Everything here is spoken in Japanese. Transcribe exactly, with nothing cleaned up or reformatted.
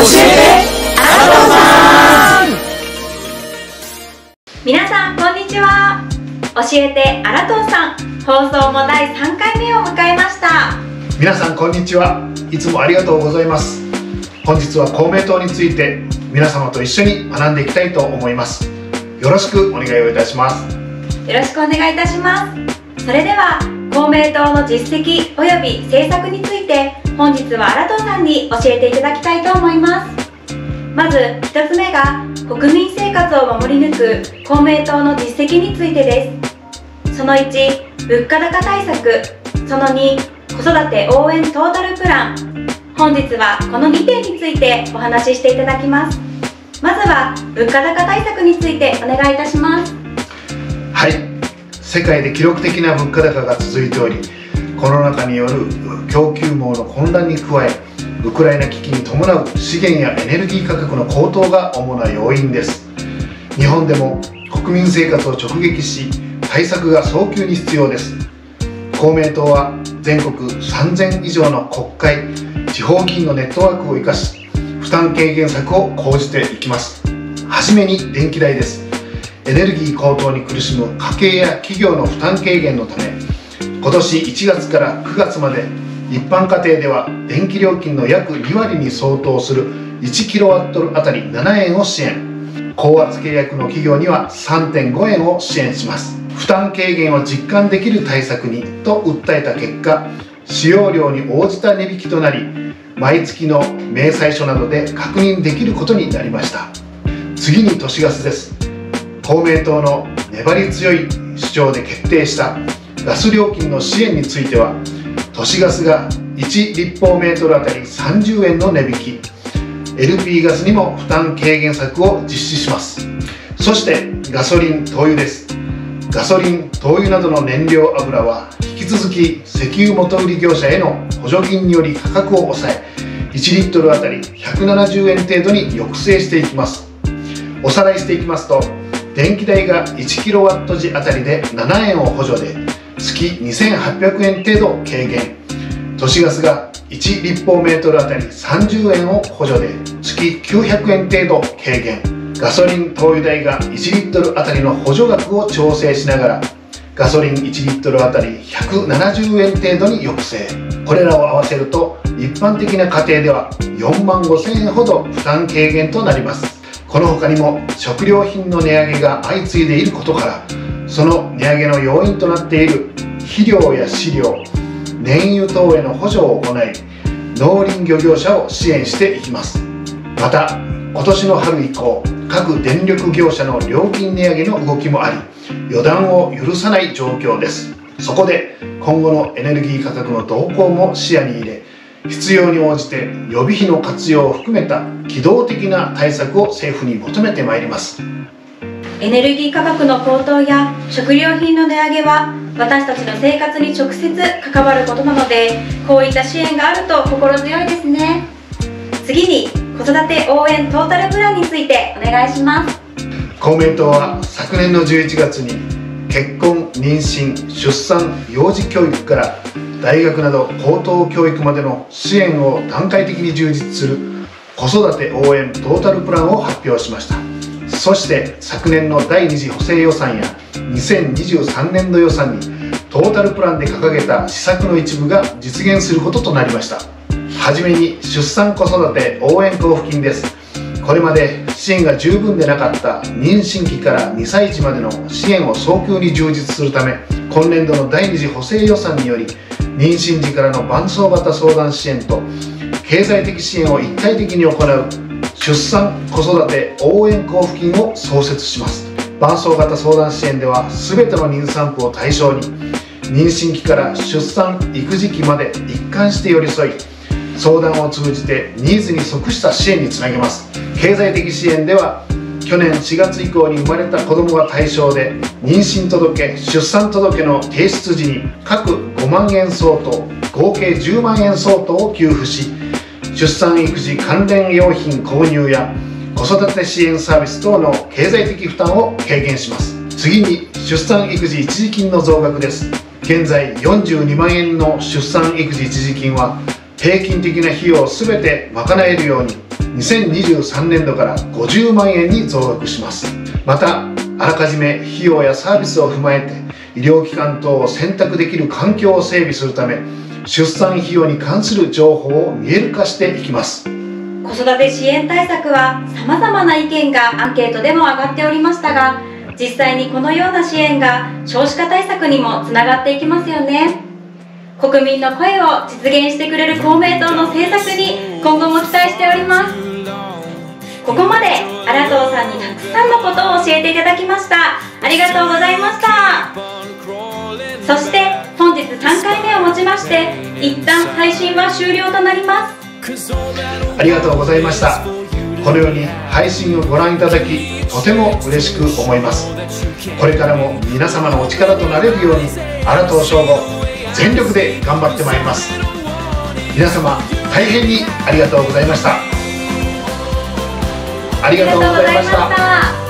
てアラトさん。 皆さんこんにちは。教えてアラトーさん、放送もだいさんかいめを迎えました。 皆さんこんにちは。いつもありがとうございます。本日は公明党について皆様と一緒に学んでいきたいと思います。よろしくお願いをいたします。 よろしくお願いいたします。それでは公明党の実績および政策について本日はアラトーさんに教えていただきたいと思います。まずひとつめが国民生活を守り抜く公明党の実績についてです。そのいち、物価高対策。そのに、子育て応援トータルプラン。本日はこのにてんについてお話ししていただきます。まずは物価高対策についてお願いいたします。 はい、世界で記録的な物価高が続いており、コロナ禍による供給網の混乱に加え、ウクライナ危機に伴う資源やエネルギー価格の高騰が主な要因です。日本でも国民生活を直撃し、対策が早急に必要です。公明党は全国さんぜん以上の国会、地方議員のネットワークを生かし、負担軽減策を講じていきます。はじめに電気代です。エネルギー高騰に苦しむ家計や企業の負担軽減のため、今年いちがつからくがつまで一般家庭では電気料金の約にわりに相当するいちキロワットあたりななえんを支援、高圧契約の企業には さんてんごえんを支援します。負担軽減を実感できる対策にと訴えた結果、使用量に応じた値引きとなり、毎月の明細書などで確認できることになりました。次に都市ガスです。公明党の粘り強い主張で決定したガス料金の支援については、都市ガスがいちりっぽうメートルあたりさんじゅうえんの値引き、 エルピー ガスにも負担軽減策を実施します。そしてガソリン、灯油です。ガソリン、灯油などの燃料油は引き続き石油元売り業者への補助金により価格を抑え、いちリットルあたりひゃくななじゅうえん程度に抑制していきます。おさらいしていきますと、電気代がいちキロワットじあたりでななえんを補助で月にせんはっぴゃくえん程度軽減、都市ガスがいちりっぽうメートルあたりさんじゅうえんを補助で月きゅうひゃくえん程度軽減、ガソリン、灯油代がいちリットルあたりの補助額を調整しながらガソリンいちリットルあたりひゃくななじゅうえん程度に抑制。これらを合わせると一般的な家庭ではよんまんごせんえんほど負担軽減となります。この他にも食料品の値上げが相次いでいることから、その値上げの要因となっている肥料や飼料、燃油等への補助を行い、農林漁業者を支援していきます。また今年の春以降、各電力業者の料金値上げの動きもあり、予断を許さない状況です。そこで今後のエネルギー価格の動向も視野に入れ、必要に応じて予備費の活用を含めた機動的な対策を政府に求めてまいります。 エネルギー価格の高騰や食料品の値上げは私たちの生活に直接関わることなので、こういった支援があると心強いですね。次に子育て応援トータルプランについてお願いします。 公明党は昨年のじゅういちがつに結婚、妊娠、出産、幼児教育から大学など高等教育までの支援を段階的に充実する子育て応援トータルプランを発表しました。そして昨年のだいに次補正予算やにせんにじゅうさんねんど予算にトータルプランで掲げた施策の一部が実現することとなりました。はじめに出産子育て応援交付金です。これまで支援が十分でなかった妊娠期からにさい児までの支援を早急に充実するため、今年度のだいに次補正予算により妊娠時からの伴走型相談支援と経済的支援を一体的に行う出産子育て応援交付金を創設します。伴走型相談支援では全ての妊産婦を対象に妊娠期から出産育児期まで一貫して寄り添い、相談を通じてニーズに即した支援につなげます。経済的支援では去年しがつ以降に生まれた子どもが対象で、妊娠届、出産届の提出時に各ごまんえん相当合計じゅうまんえん相当を給付し、出産育児関連用品購入や子育て支援サービス等の経済的負担を軽減します。次に出産育児一時金の増額です。現在よんじゅうにまんえんの出産育児一時金は平均的な費用を全て賄えるようににせんにじゅうさんねんどからごじゅうまんえんに増額します。また、あらかじめ費用やサービスを踏まえて医療機関等を選択できる環境を整備するため、出産費用に関する情報を見える化していきます。 子育て支援対策は様々な意見がアンケートでも上がっておりましたが、実際にこのような支援が少子化対策にもつながっていきますよね。国民の声を実現してくれる公明党の政策に今後も期待しております。ここまで荒藤さんにたくさんのことを教えていただきました。ありがとうございました。そして本日さんかいめをもちまして一旦配信は終了となります。 ありがとうございました。このように配信をご覧いただき、とても嬉しく思います。これからも皆様のお力となれるように、荒藤翔吾全力で頑張ってまいります。皆様大変にありがとうございました。ありがとうございました。